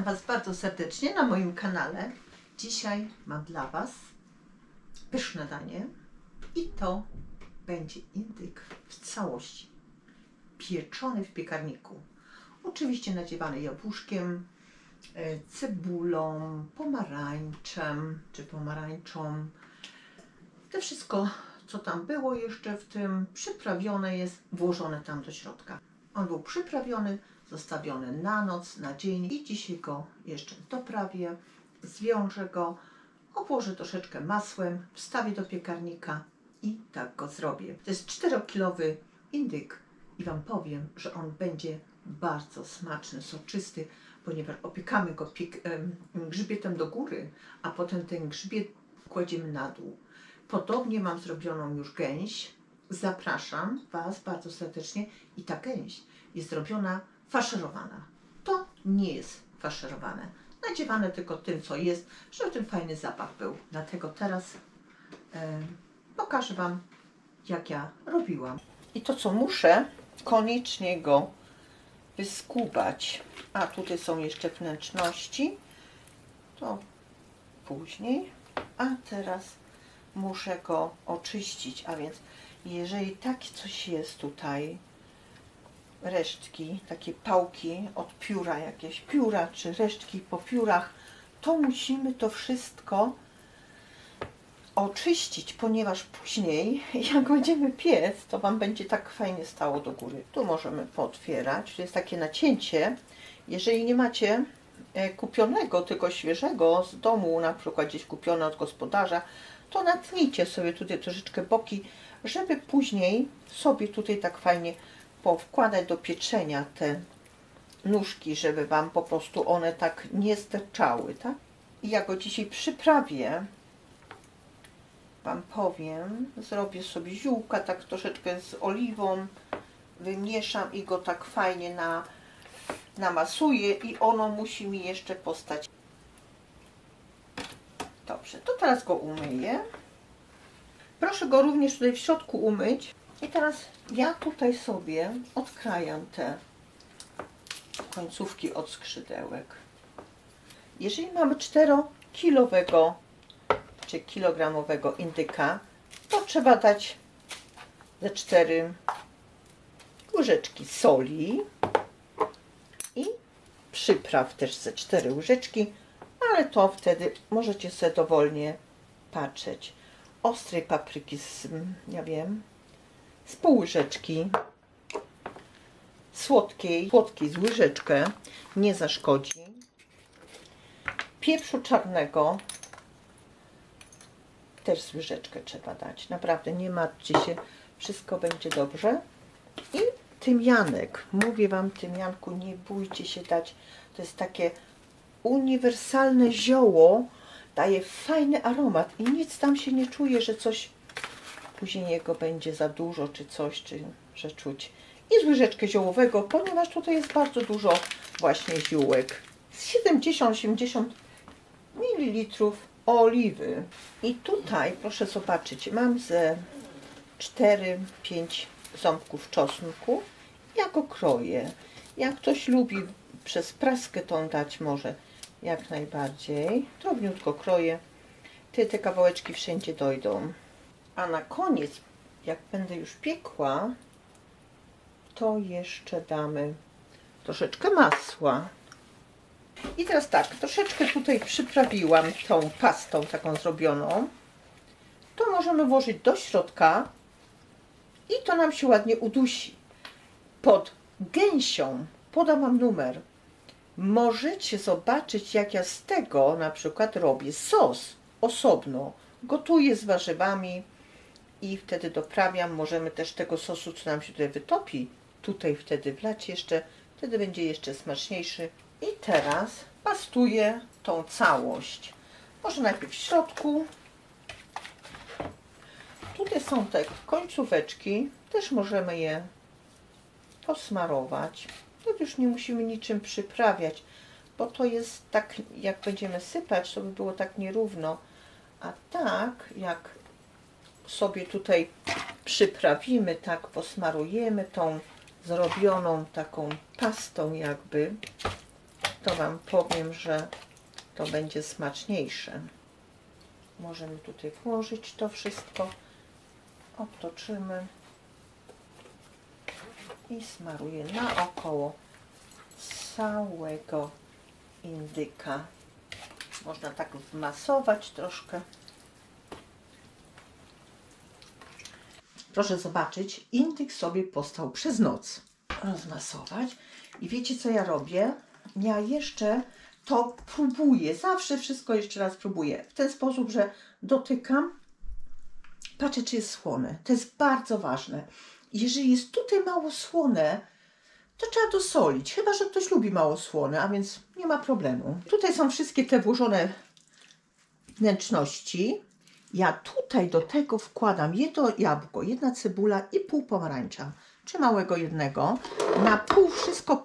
Witam Was bardzo serdecznie na moim kanale. Dzisiaj mam dla Was pyszne danie i to będzie indyk w całości, pieczony w piekarniku. Oczywiście nadziewany jabłuszkiem, cebulą, pomarańczem czy pomarańczą. To wszystko, co tam było jeszcze w tym, przyprawione jest, włożone tam do środka. On był przyprawiony, zostawiony na noc, na dzień i dzisiaj go jeszcze doprawię, zwiążę go, obłożę troszeczkę masłem, wstawię do piekarnika i tak go zrobię. To jest 4-kilowy indyk i Wam powiem, że on będzie bardzo smaczny, soczysty, ponieważ opiekamy go grzbietem do góry, a potem ten grzbiet kładziemy na dół. Podobnie mam zrobioną już gęś. Zapraszam Was bardzo serdecznie i ta gęś jest zrobiona faszerowana. To nie jest faszerowane. Nadziewane tylko tym, co jest, żeby ten fajny zapach był. Dlatego teraz pokażę Wam, jak ja robiłam. I to, co muszę, koniecznie go wyskubać. A tutaj są jeszcze wnętrzności. To później. A teraz muszę go oczyścić, a więc jeżeli takie coś jest tutaj, resztki, takie pałki od pióra, jakieś pióra czy resztki po piórach, to musimy to wszystko oczyścić, ponieważ później, jak będziemy piec, to Wam będzie tak fajnie stało do góry. Tu możemy pootwierać, to jest takie nacięcie. Jeżeli nie macie kupionego, tylko świeżego z domu, na przykład gdzieś kupione od gospodarza, to natnijcie sobie tutaj troszeczkę boki, żeby później sobie tutaj tak fajnie powkładać do pieczenia te nóżki, żeby Wam po prostu one tak nie sterczały, tak? I ja go dzisiaj przyprawię, Wam powiem, zrobię sobie ziółka tak troszeczkę z oliwą, wymieszam i go tak fajnie namasuję i ono musi mi jeszcze postać. Dobrze, to teraz go umyję. Proszę go również tutaj w środku umyć. I teraz ja tutaj sobie odkrajam te końcówki od skrzydełek. Jeżeli mamy 4-kilowego czy kilogramowego indyka, to trzeba dać ze 4 łyżeczki soli i przypraw też ze 4 łyżeczki, ale to wtedy możecie sobie dowolnie patrzeć. Ostrej papryki z, ja wiem, z pół łyżeczki, słodkiej z łyżeczkę, nie zaszkodzi. Pieprzu czarnego też z łyżeczkę trzeba dać. Naprawdę nie martwcie się, wszystko będzie dobrze. I tymianek. Mówię Wam, tymianku nie bójcie się dać. To jest takie uniwersalne zioło, daje fajny aromat i nic tam się nie czuje, że coś później jego będzie za dużo, czy coś, czy że czuć. I z łyżeczkę ziołowego, ponieważ tutaj jest bardzo dużo właśnie ziółek. Z 70-80 ml oliwy. I tutaj, proszę zobaczyć, mam ze 4-5 ząbków czosnku. Ja go kroję. Jak ktoś lubi przez praskę tą dać, może jak najbardziej. Drobniutko kroję. Te kawałeczki wszędzie dojdą. A na koniec, jak będę już piekła, to jeszcze damy troszeczkę masła. I teraz tak, troszeczkę tutaj przyprawiłam tą pastą taką zrobioną. To możemy włożyć do środka i to nam się ładnie udusi. Pod gęsią podam Wam numer. Możecie zobaczyć, jak ja z tego na przykład robię sos osobno. Gotuję z warzywami i wtedy doprawiam. Możemy też tego sosu, co nam się tutaj wytopi, tutaj wtedy wlać jeszcze. Wtedy będzie jeszcze smaczniejszy. I teraz pastuję tą całość. Może najpierw w środku. Tutaj są te końcóweczki. Też możemy je posmarować. To już nie musimy niczym przyprawiać, bo to jest tak, jak będziemy sypać, to by było tak nierówno. A tak, jak sobie tutaj przyprawimy, tak posmarujemy tą zrobioną taką pastą jakby, to Wam powiem, że to będzie smaczniejsze. Możemy tutaj włożyć to wszystko, obtoczymy i smaruję naokoło całego indyka. Można tak wmasować troszkę. Proszę zobaczyć, indyk sobie powstał przez noc. Rozmasować. I wiecie, co ja robię? Ja jeszcze to próbuję. Zawsze wszystko jeszcze raz próbuję. W ten sposób, że dotykam, patrzę, czy jest słone. To jest bardzo ważne. Jeżeli jest tutaj mało słone, to trzeba dosolić. Chyba że ktoś lubi mało słone, a więc nie ma problemu. Tutaj są wszystkie te włożone wnętrzności. Ja tutaj do tego wkładam jedno jabłko, jedna cebula i pół pomarańcza, czy małego jednego. Na pół wszystko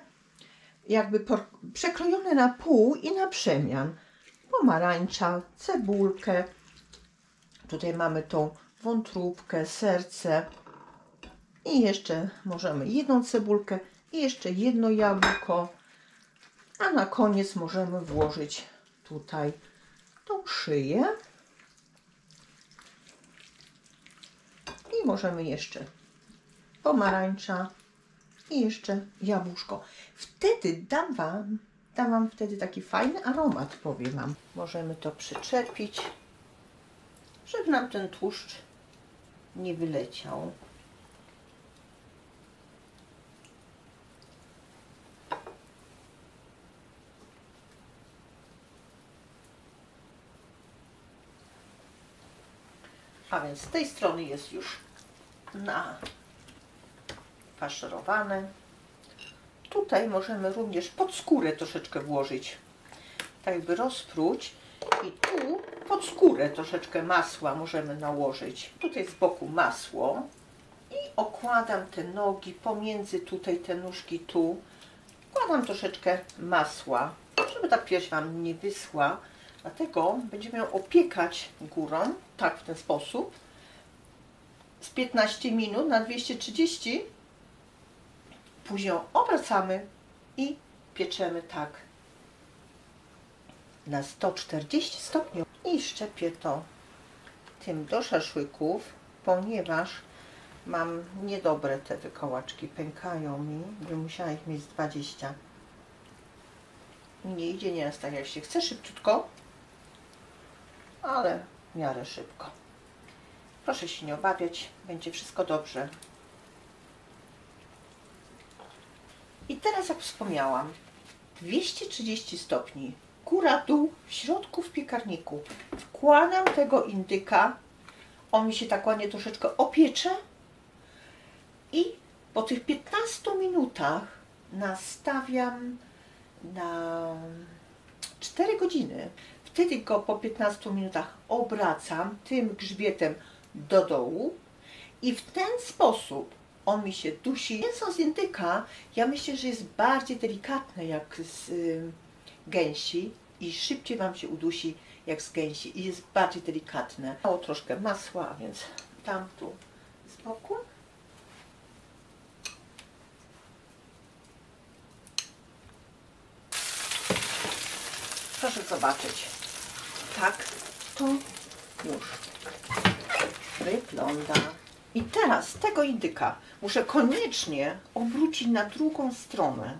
przekrojone na pół i na przemian. Pomarańcza, cebulkę. Tutaj mamy tą wątróbkę, serce. I jeszcze możemy jedną cebulkę i jeszcze jedno jabłko. A na koniec możemy włożyć tutaj tą szyję. I możemy jeszcze pomarańcza i jeszcze jabłuszko. Wtedy dam wam wtedy taki fajny aromat, powiem Wam. Możemy to przyczepić, żeby nam ten tłuszcz nie wyleciał. A więc z tej strony jest już nafaszerowane. Tutaj możemy również pod skórę troszeczkę włożyć, tak jakby rozpróć. I tu pod skórę troszeczkę masła możemy nałożyć. Tutaj z boku masło i okładam te nogi pomiędzy tutaj te nóżki tu. Wkładam troszeczkę masła, żeby ta pierś Wam nie wyschła. Dlatego będziemy ją opiekać górą, tak w ten sposób, z 15 minut na 230. Później ją obracamy i pieczemy tak na 140 stopni. I szczepię to tym do szaszłyków, ponieważ mam niedobre te wykołaczki, pękają mi, bym musiała ich mieć 20. Nie idzie nieraz tak jak się chce, szybciutko, ale w miarę szybko. Proszę się nie obawiać, będzie wszystko dobrze. I teraz, jak wspomniałam, 230 stopni, góra, dół, w środku w piekarniku. Wkładam tego indyka, on mi się tak ładnie troszeczkę opiecze i po tych 15 minutach nastawiam na 4 godziny. Wtedy go po 15 minutach obracam tym grzbietem do dołu i w ten sposób on mi się dusi. Mięso z indyka, ja myślę, że jest bardziej delikatne jak z gęsi i szybciej Wam się udusi jak z gęsi i jest bardziej delikatne. Mało troszkę masła, a więc dam tu z boku. Proszę zobaczyć, tak to już wygląda. I teraz tego indyka muszę koniecznie obrócić na drugą stronę.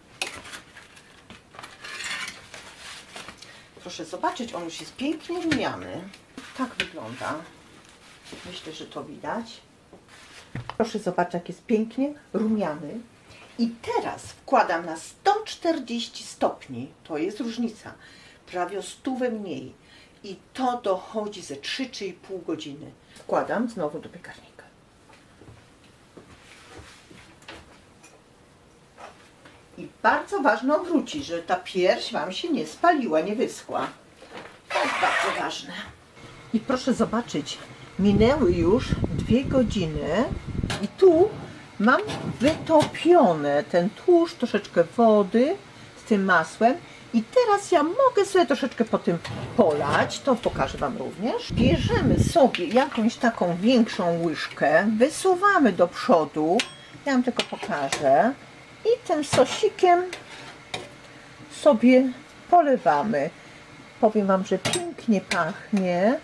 Proszę zobaczyć, on już jest pięknie rumiany. Tak wygląda. Myślę, że to widać. Proszę zobaczyć, jak jest pięknie rumiany. I teraz wkładam na 140 stopni. To jest różnica. Prawie o 100 mniej. I to dochodzi ze 3-3,5 godziny. Wkładam znowu do piekarnika. I bardzo ważne obrócić, żeby ta pierś Wam się nie spaliła, nie wyschła. To jest bardzo ważne. I proszę zobaczyć, minęły już 2 godziny i tu mam wytopione ten tłuszcz, troszeczkę wody z tym masłem. I teraz ja mogę sobie troszeczkę po tym polać, to pokażę Wam również. Bierzemy sobie jakąś taką większą łyżkę, wysuwamy do przodu, ja Wam tylko pokażę. I tym sosikiem sobie polewamy. Powiem Wam, że pięknie pachnie,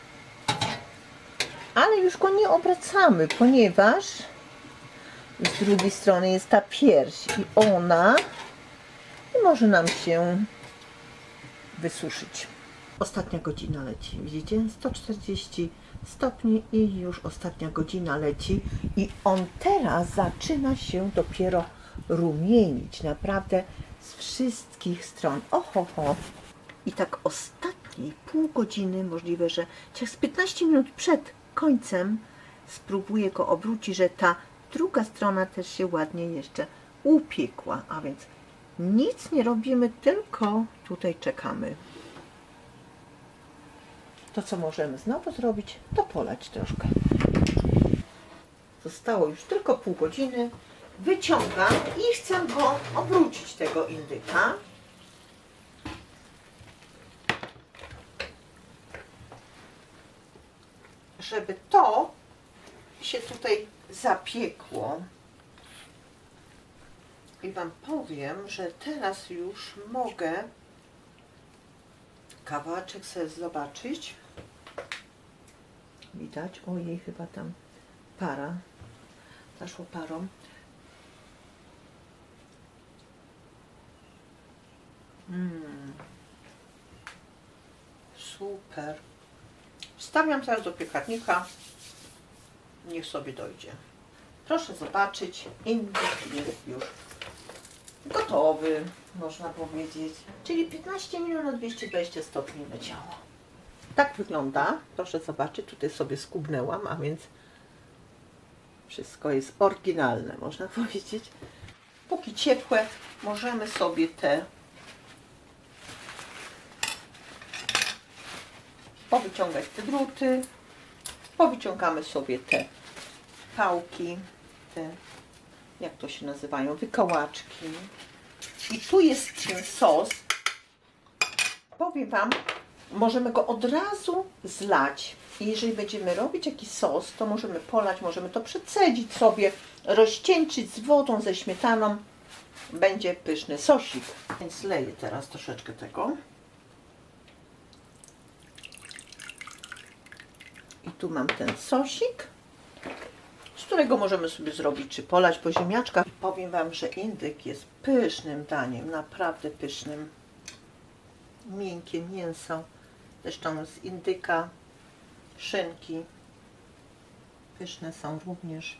ale już go nie obracamy, ponieważ z drugiej strony jest ta pierś i ona może nam się wysuszyć. Ostatnia godzina leci, widzicie? 140 stopni i już ostatnia godzina leci i on teraz zaczyna się dopiero rumienić, naprawdę z wszystkich stron. Oho. I tak ostatniej pół godziny, możliwe, że z 15 minut przed końcem spróbuję go obrócić, że ta druga strona też się ładnie jeszcze upiekła, a więc nic nie robimy, tylko tutaj czekamy. To, co możemy znowu zrobić, to polać troszkę. Zostało już tylko pół godziny. Wyciągam i chcę go obrócić, tego indyka. Żeby to się tutaj zapiekło. I Wam powiem, że teraz już mogę kawałeczek sobie zobaczyć. Widać? Ojej, chyba tam para. Zaszło parą. Super. Wstawiam teraz do piekarnika. Niech sobie dojdzie. Proszę zobaczyć, indyk jest już gotowy, można powiedzieć. Czyli 15 minut na 220 stopni leciało. Tak wygląda. Proszę zobaczyć, tutaj sobie skubnęłam, a więc wszystko jest oryginalne, można powiedzieć. Póki ciepłe, możemy sobie powyciągać te druty, powyciągamy sobie te pałki, jak to się nazywają, wykołaczki. I tu jest ten sos. Powiem Wam, możemy go od razu zlać. I jeżeli będziemy robić jakiś sos, to możemy polać, możemy to przecedzić sobie, rozcieńczyć z wodą, ze śmietaną. Będzie pyszny sosik. Więc leję teraz troszeczkę tego. I tu mam ten sosik, z którego możemy sobie zrobić czy polać po ziemniaczkach. Powiem Wam, że indyk jest pysznym daniem, naprawdę pysznym. Miękkie mięso, zresztą z indyka, szynki. Pyszne są również.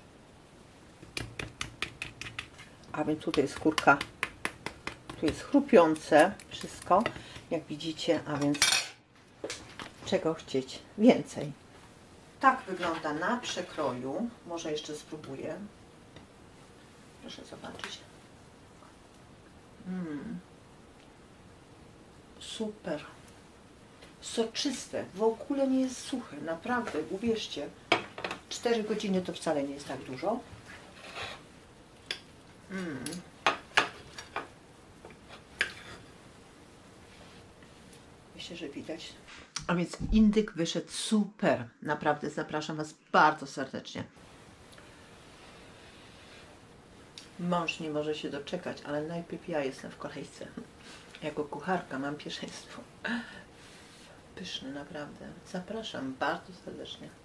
A więc tutaj jest skórka, tu jest chrupiące wszystko, jak widzicie, a więc czego chcieć więcej. Tak wygląda na przekroju. Może jeszcze spróbuję. Proszę zobaczyć. Super. Soczyste. W ogóle nie jest suche. Naprawdę, uwierzcie. 4 godziny to wcale nie jest tak dużo. Myślę, że widać. A więc indyk wyszedł super. Naprawdę zapraszam Was bardzo serdecznie. Mąż nie może się doczekać, ale najpierw ja jestem w kolejce. Jako kucharka mam pierwszeństwo. Pyszny, naprawdę. Zapraszam bardzo serdecznie.